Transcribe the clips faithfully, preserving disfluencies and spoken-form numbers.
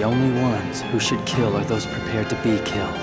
the only ones who should kill are those prepared to be killed.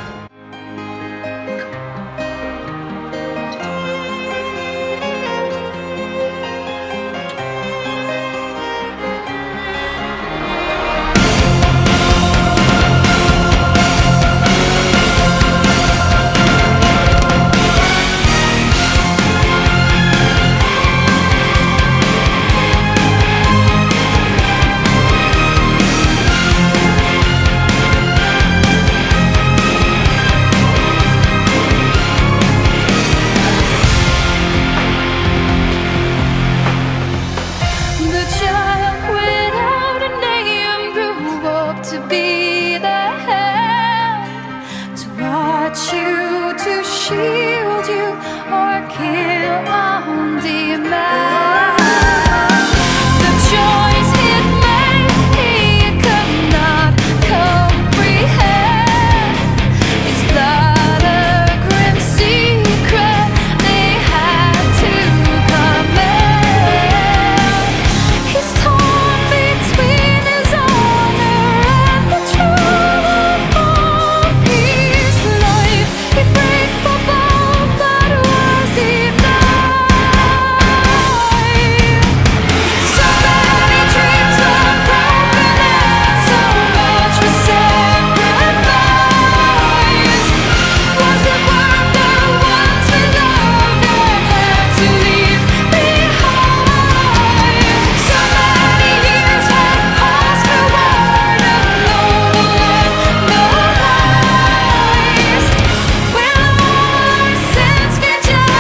Shield you or kill on demand. The choice he'd made, he could not comprehend. It's not a grim secret they had to command. He's torn between his honor and the truth of his life. He breaks for both, but was denied. So many dreams were broken and so much was sacrificed. Was it worth the ones we loved and had to leave behind? So many years have passed forward and no one knows. Will our sins be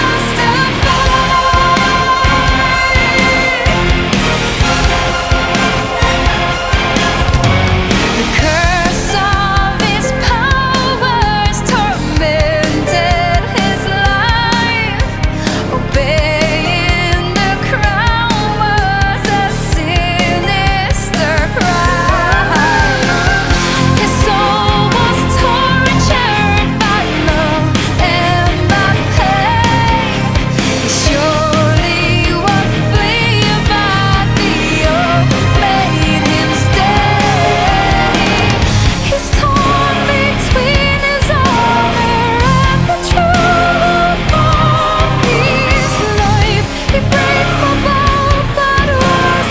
justified? The curse of his powers tormented his life. Obeying the crown was a sinister crime. His soul was tortured by love and by pain. He surely would flee, but the oath made him stay. He's torn between his honor and the truth of his life. He prayed for both, but was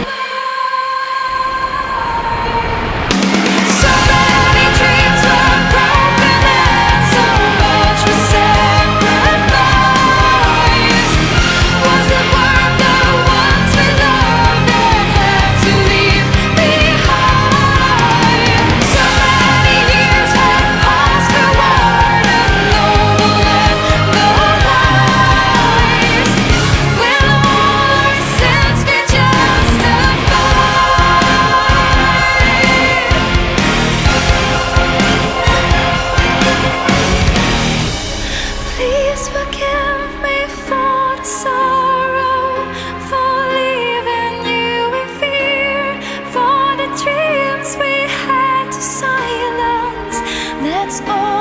denied. So many dreams were broken and so much was sacrificed. Was it worth the ones we loved and had to leave behind? So many years have passed forward and no one knows. Will our sins be justified? Please forgive me for the sorrow, for leaving you in fear, for the dreams we had to silence. That's all.